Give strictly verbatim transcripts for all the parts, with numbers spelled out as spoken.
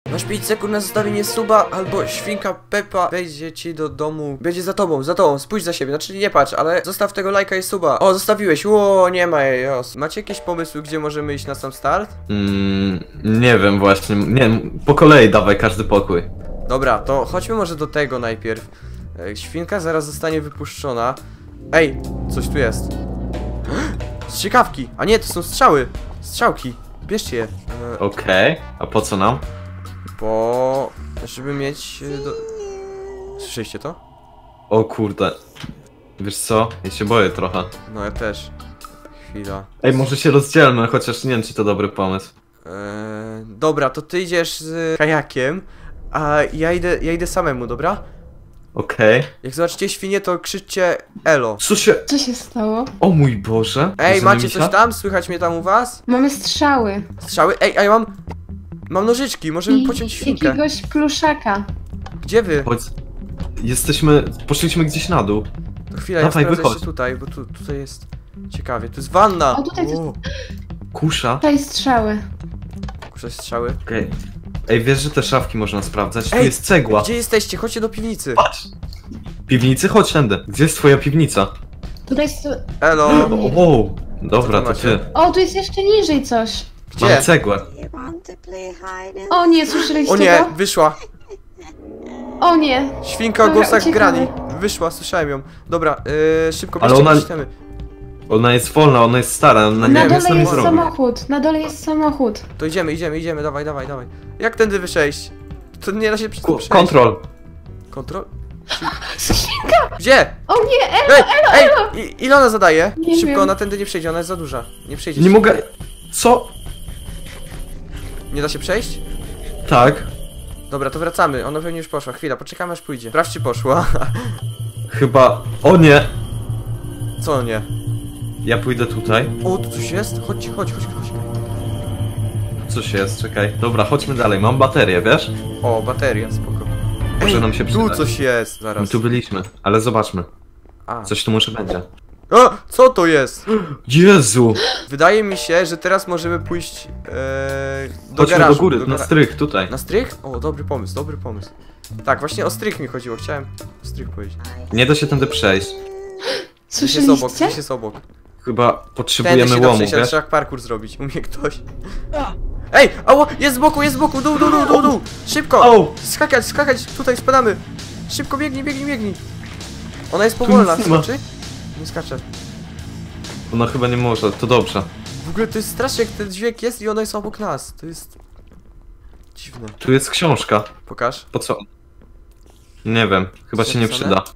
Masz pięć sekund na zostawienie suba, albo świnka Peppa wejdzie ci do domu. Będzie za tobą, za tobą, spójrz za siebie, znaczy nie patrz, ale zostaw tego lajka i suba. O, zostawiłeś, ło, nie ma jej, os. Macie jakieś pomysły, gdzie możemy iść na sam start? Mm, nie wiem właśnie, nie, po kolei dawaj każdy pokój. Dobra, to chodźmy może do tego najpierw. E, Świnka zaraz zostanie wypuszczona. Ej, coś tu jest. Strzykawki, a nie, to są strzały. Strzałki, bierzcie je. E, Okej, okay. A po co nam? Bo... żeby mieć... e, Do... Słyszeliście to? O kurde. Wiesz co? Ja się boję trochę. No ja też. Chwila. Ej, może się rozdzielmy, chociaż nie wiem, czy to dobry pomysł. Eee, dobra, to ty idziesz z kajakiem, a ja idę, ja idę samemu, dobra? Okej. Okay. Jak zobaczycie świnię, to krzyczcie elo. Co się... Co się stało? O mój Boże. Ej, macie misia? coś tam? Słychać mnie tam u was? Mamy strzały. Strzały? Ej, a ja mam... Mam nożyczki, możemy I pociąć świnkę. jakiegoś pluszaka. Gdzie wy? Chodź. Jesteśmy... Poszliśmy gdzieś na dół. To chwila, Dawaj, ja sprawdzę wychodź. jeszcze tutaj, bo tu, tutaj jest... Ciekawie, tu jest wanna! O, tutaj coś- O, Kusza. Tutaj strzały. kurczę, strzały. Okej. Okay. Ej, wiesz, że te szafki można sprawdzać? Tu Ej, jest cegła. Gdzie jesteście? Chodźcie do piwnicy. Patrz. Piwnicy? Chodź tędy. Gdzie jest twoja piwnica? Tutaj jest... Elo. O, o, dobra, Co to tu ty. macie? O, tu jest jeszcze niżej coś. Gdzie? Mam cegłę. O nie, słyszeliście O nie, go? wyszła. O nie. Świnka o Dobra, głosach uciekamy. Granny. Wyszła, słyszałem ją. Dobra, yy, szybko Ale bierzcie ona- jakieś itemy. Ona jest wolna, ona jest stara, ona nie Na wiem, co dole mi jest zrobi. samochód. Na dole jest samochód. To idziemy, idziemy, idziemy, dawaj, dawaj, dawaj. Jak tędy wyszejść? To nie da się przez to Ku- przejść. Kontrol. Kontrol? Świnka! Gdzie? O nie, Elo! Ej, ej, i- ile ona zadaje? Nie Szybko, wiem. ona tędy nie przejdzie, ona jest za duża. Nie przejdzie. Nie się. mogę... Co? Nie da się przejść? Tak. Dobra, to wracamy, ona pewnie już poszła. Chwila, poczekamy aż pójdzie. Sprawdź czy poszła. Chyba... O nie! Co nie? Ja pójdę tutaj. O, tu coś jest? Chodź, chodź, chodź, chodź. Coś jest, czekaj. Dobra, chodźmy dalej. Mam baterię, wiesz? O, bateria, spoko. Może nam się tu przydać. coś jest, My zaraz. tu byliśmy, ale zobaczmy. A. Coś tu może będzie. O, co to jest? Jezu! Wydaje mi się, że teraz możemy pójść ee, do Chodźmy garażu. do góry, do na gara- strych, tutaj. Na strych? O, dobry pomysł, dobry pomysł. Tak, właśnie o strych mi chodziło, chciałem o strych powiedzieć. Nie da się tędy przejść. Gdzieś jest obok, Słyszeliście? gdzieś jest obok. Chyba Tędy potrzebujemy się da łomu, przejść, ale wiesz? trzeba parkour zrobić, umie ktoś. Ej, ała, jest z boku, jest z boku, dół, dół, dół, dół, dół. Szybko, Au! skakać, skakać, tutaj spadamy. Szybko, biegnij, biegnij, biegnij. Ona jest powolna, nic nie ma. skoczy? Nie skacze. Ona chyba nie może, to dobrze. W ogóle to jest strasznie, jak ten dźwięk jest i ona jest obok nas, to jest... dziwne. Tu jest książka. Pokaż. Po co? Nie wiem, chyba Co się nie napisane? przyda.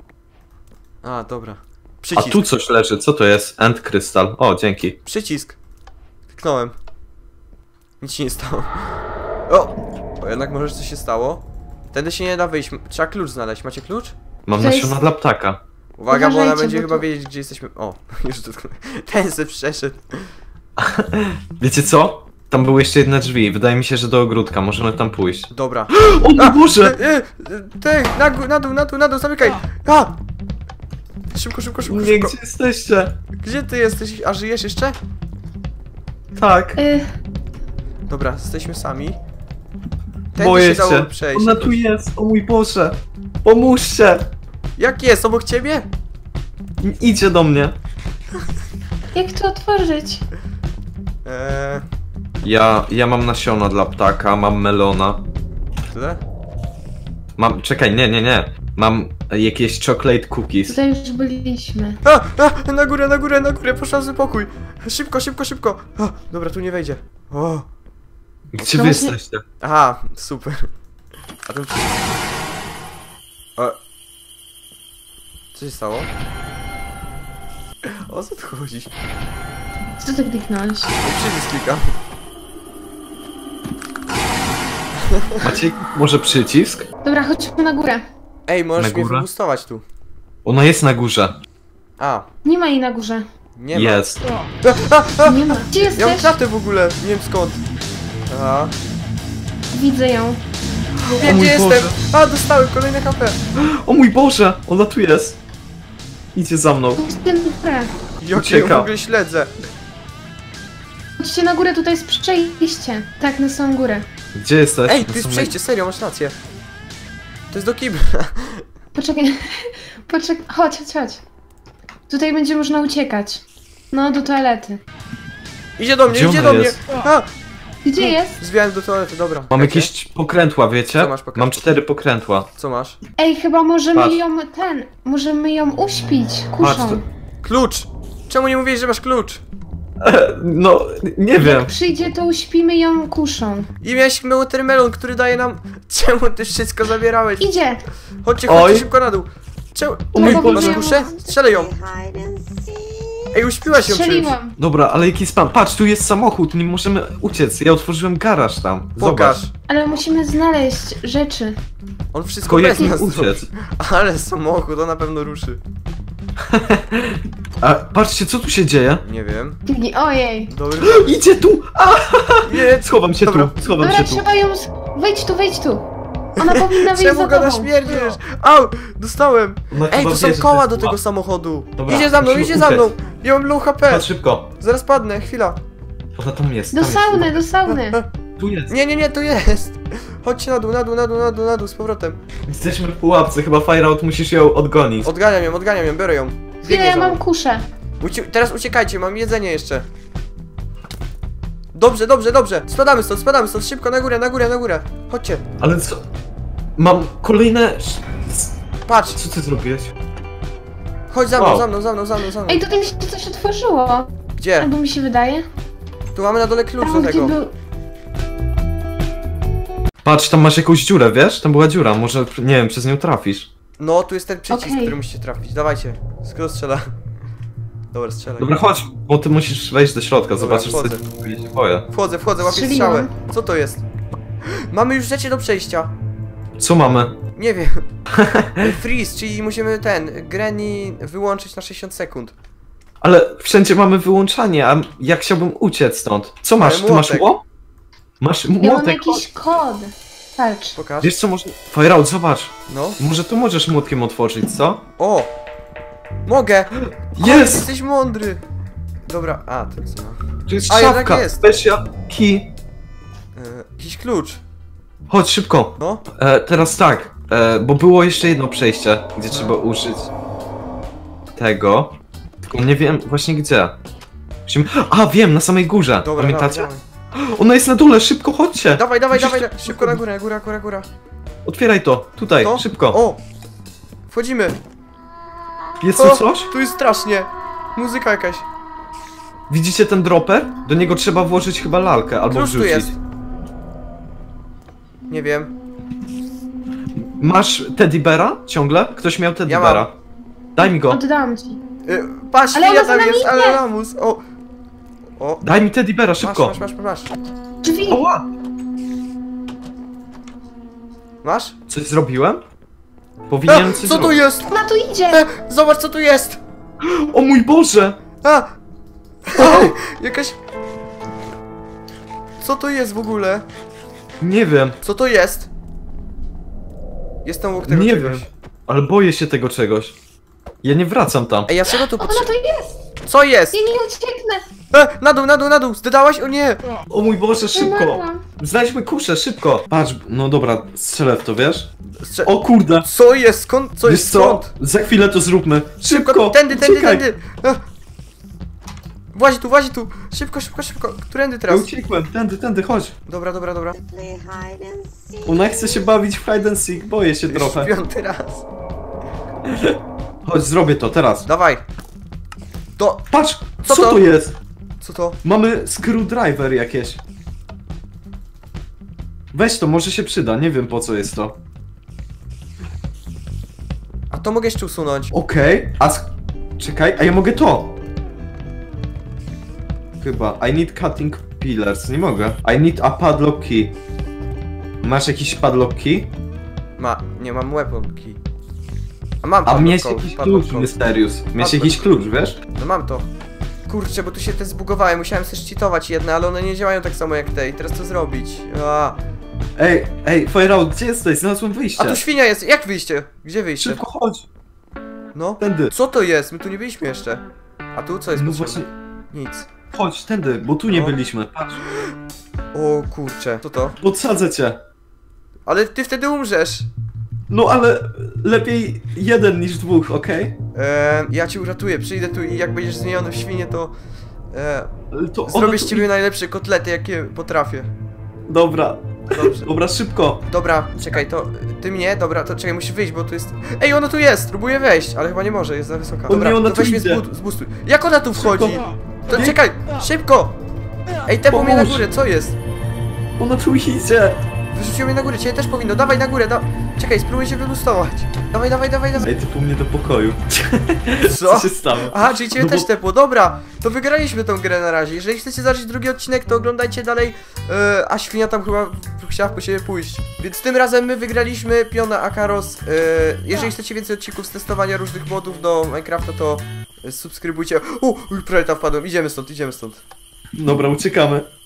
A, dobra. A Przycisk. tu coś leży, co to jest? End Crystal. O, dzięki. Przycisk. Kliknąłem. Nic się nie stało. O! O, jednak może coś się stało. Tędy się nie da wyjść. Trzeba klucz znaleźć. Macie klucz? Mam To jest- nasiona dla ptaka. Uwaga, bo ona Uważajcie, będzie bo chyba tu- wiedzieć, gdzie jesteśmy. O, już dotknąłem. Ten se przeszedł. Wiecie co? Tam były jeszcze jedne drzwi. Wydaje mi się, że do ogródka. Możemy tam pójść. Dobra. O mój Boże! E, e, Ty, na, gó- na dół, na dół, na dół, zamykaj! A! Szybko, szybko, szybko, Nie, szybko. gdzie jesteście? Gdzie ty jesteś? A żyjesz jeszcze? Tak. Y, Dobra, jesteśmy sami. Tędy Boję się dało się. przejść. Ona tu jest. O mój Boże. Pomóżcie. Jak jest? Obok ciebie? Idzie do mnie. jak to otworzyć? Eee, Ja, ja mam nasiona dla ptaka, mam melona. tyle? Mam, czekaj, nie, nie, nie. Mam jakieś chocolate cookies. Tutaj już byliśmy. A, a, na górę, na górę, na górę, poszłam w pokój. Szybko, szybko, szybko. A, dobra, tu nie wejdzie. O. Gdzie No wy właśnie- jesteście? Aha, super. A ten przycisk. O. Co się stało? O co tu chodzi? Co ty kliknąłeś? Przycisk klikam. Macie może przycisk? Dobra, chodźmy na górę. Ej, możesz Na mnie górę? wybustować tu. Ona jest na górze. A, Nie ma jej na górze. nie ma. Jest. Nie ma. Gdzie Ja mam jesteś? klatę w ogóle, nie wiem skąd. A, Widzę ją. wiem mój gdzie Boże. jestem. A, dostałem kolejne H P. O mój Boże! Ona tu jest. Idzie za mną. Chodźcie na górę. Jak ja ją w Ucieka. ogóle śledzę. Chodźcie na górę, tutaj jest przejście. Tak, na samą górę. Gdzie jesteś? Ej, To tu jest są przejście, serio, masz rację. To jest do kibla. Poczekaj, poczekaj, chodź, chodź, chodź. Tutaj będzie można uciekać. No, do toalety. Idzie do mnie, Gdzie idzie ona do mnie. jest? A, Gdzie jest? zwijałem do toalety, dobra. Mam Czekajcie. jakieś pokrętła, wiecie? Co masz pokrętła? Mam cztery pokrętła. Co masz? Ej, chyba możemy Patrz. ją, ten, możemy ją uśpić Patrz, kuszą. to- Klucz! Czemu nie mówisz, że masz klucz? No, nie wiem. Jak przyjdzie, to uśpimy ją kuszą. I miałeś watermelon, który daje nam... Czemu ty wszystko zabierałeś? Idzie! Chodźcie, Oj. chodźcie szybko na dół. Czemu? O mój No, Boże. Masz kuszę? Strzelę ją. Ej, uśpiłaś ją czymś. Strzeliłam. Dobra, ale jaki spam? Patrz, tu jest samochód, nie możemy uciec. Ja otworzyłem garaż tam. Pokaż. Zobacz. Ale musimy znaleźć rzeczy. On wszystko Tylko bez jak nas uciec? zrobi. Ale samochód, on na pewno ruszy. A patrzcie, co tu się dzieje? Nie wiem. Nie, ojej. Dobry. Idzie tu! A! Nie, Schowam się Dobra. tu, schowam Dobra, się tu. trzeba ją... z- Wejdź tu, wejdź tu. Ona powinna wyjść czemu za gada tobą. śmierdzisz? Au, dostałem. Ona Ej, chyba tu są wie, że koła to do jest tego pułap. samochodu. Dobra, Idzie za mną, musimy idzie za mną. uciec. Ja mam low H P. Patrz szybko. Zaraz padnę, chwila. Ona tam jest. Do tam sauny, jest. do sauny. Tu jest. Nie, nie, nie, tu jest. Chodźcie na dół, na dół, na dół, na dół, na dół, z powrotem. Jesteśmy w pułapce, chyba Fireout musisz ją odgonić. Odganiam ją, odganiam ją, biorę ją. Chwilę, Biegnie ja za mam mną. kuszę. Uci teraz uciekajcie, mam jedzenie jeszcze. Dobrze, dobrze, dobrze. Spadamy stąd, spadamy stąd, szybko, na górę, na górę, na górę. Chodźcie, Ale co? Mam kolejne... patrz. Co ty zrobiłeś? Chodź za mną, Wow. za mną, za mną, za mną, za mną. Ej, tutaj mi się coś otworzyło. Gdzie? Albo mi się wydaje. Tu mamy na dole klucz Tam, do gdzie tego. był... Patrz, tam masz jakąś dziurę, wiesz? Tam była dziura, może, nie wiem, przez nią trafisz. No, tu jest ten przycisk, Okej. który musicie trafić. Dawajcie. Skoro strzela. Dobra, strzelaj. Dobra, chodź, bo ty musisz wejść do środka, Dobra, zobaczysz, wchodzę. co ja się boję. Wchodzę, wchodzę, łapię Strzeliłam. strzałę. Co to jest? Mamy już rzeczy do przejścia. Co mamy? Nie wiem. Freeze, czyli musimy ten, Granny wyłączyć na sześćdziesiąt sekund. Ale wszędzie mamy wyłączanie, a ja chciałbym uciec stąd. Co masz? Ale Ty masz młotek. ło? Masz Ja mam młotek? jakiś kod. Patrz. Pokaż. Wiesz co, może... Fireout, zobacz. No. Może tu możesz młotkiem otworzyć, co? O! Mogę! Jest! Jesteś mądry! Dobra, a, to jest no. Tu jest A, jednak szafka, jest. special key. E, jakiś klucz. Chodź, szybko. No. E, teraz tak, e, bo było jeszcze jedno przejście, gdzie trzeba użyć tego. Tylko nie wiem właśnie gdzie. Musimy... A, wiem, na samej górze. Dobra, Pamiętacie? dawaj, Ona jest na dole, szybko, chodźcie. dawaj, dawaj, Musisz dawaj, to- szybko na górę, góra, góra, góra. Otwieraj to, tutaj, To? szybko. O! Wchodzimy. Jest O, tu coś? tu jest strasznie. Muzyka jakaś. Widzicie ten dropper? Do niego trzeba włożyć chyba lalkę albo Klucz tu wrzucić. jest. Nie wiem. Masz teddy beara ciągle? Ktoś miał teddy Ja beara. Daj mi go. Oddałam ci. Y, patrz, Ale świnia ona za tam nami jest, ale idzie. lamus. O! O! Daj mi teddy beara, Masz, szybko. masz, masz, masz. Drzwi. Oła! Masz? Coś zrobiłem? Powinienem A, coś co tu zrobić. jest? Ona tu idzie. E, zobacz co tu jest! O mój Boże! A! Jakaś... Co to jest w ogóle? Nie wiem, Co to jest? Jestem obok tego nie czegoś. wiem. Ale boję się tego czegoś. Ja nie wracam tam. Ej, ja czego tu Ona potrzebuję? tu jest. Co jest? Ja nie ucieknę. E, na dół, na dół, na dół! Zdedałaś? O nie! O mój Boże, szybko! Umarłam. Znajdźmy kuszę, szybko! Patrz, no dobra, strzelę w to, wiesz? Strze O kurde! co jest? Skąd? Co Wiesz jest? co? Skąd? Za chwilę to zróbmy. Szybko! Tędy, tędy, uciekaj. tędy! E. Włazi tu, włazi tu! Szybko, szybko, szybko! Którędy Ja teraz? uciekłem, tędy, tędy, chodź. Dobra, dobra, dobra. Play hide and seek. Ona chce się bawić w hide and seek, boję się Już trochę. piąty raz. Chodź, zrobię to, teraz. Dawaj! To... Patrz, Co co, to? to jest? Co to? Mamy screwdriver jakieś. Weź to, może się przyda, nie wiem po co jest to. A to mogę jeszcze usunąć. Okej, a sk- czekaj, a ja mogę to. Chyba, I need cutting pillars, nie mogę. I need a padlock key. Masz jakiś padlock key? Ma... nie mam weapon key. A mam A padlock miałeś code, jakiś padlock klucz, code. Mysterious. Miałeś Padlock. jakiś klucz, wiesz? No mam to. Kurczę, bo tu się te zbugowały, musiałem też cheatować jedne, ale one nie działają tak samo jak te i teraz co zrobić? A, Ej, ej, Fireout, gdzie jesteś? Znalazłem wyjście. A tu świnia jest, jak wyjście? Gdzie wyjście? Szybko chodź, No. tędy. Co to jest? My tu nie byliśmy jeszcze. A tu co jest No potrzebne? właśnie, Nic. chodź, tędy, bo tu nie No. byliśmy. Patrz. O kurczę, co to? Podsadzę cię. Ale ty wtedy umrzesz. No ale lepiej jeden niż dwóch, okej? Eee, ja cię uratuję, przyjdę tu i jak będziesz zmieniony w świnie, to... E, Ale to ona zrobię z tu ciebie i- najlepsze kotlety, jakie potrafię. Dobra, Dobrze. dobra, szybko. Dobra, czekaj, to ty mnie, dobra, to czekaj, musi wyjść, bo tu jest... Ej, ona tu jest, próbuje wejść, ale chyba nie może, jest za wysoka. O Dobra, nie, ona to tu weź mnie idzie. zbu- zbustuj. Jak ona tu wchodzi? Szybko. To Bieg- czekaj, szybko! Ej, tepło mnie na Pomóż. górę, co jest? Ona tu idzie. Wyrzuciło mnie na górę, ciebie też powinno, dawaj na górę, da... Czekaj, spróbuj się wylustować. Dawaj, dawaj, dawaj, dawaj. Ej, ty po mnie do pokoju. Co? Co się stało? Aha, czyli ciebie No bo- też tepło, dobra, to wygraliśmy tą grę na razie. Jeżeli chcecie zobaczyć drugi odcinek, to oglądajcie dalej, e, a świnia tam chyba chciała po siebie pójść. Więc tym razem my wygraliśmy, Piona, Akaros. E, jeżeli chcecie więcej odcinków z testowania różnych modów do Minecrafta, to e, subskrybujcie. O, już prawie tam wpadłem, idziemy stąd, idziemy stąd. Dobra, uciekamy.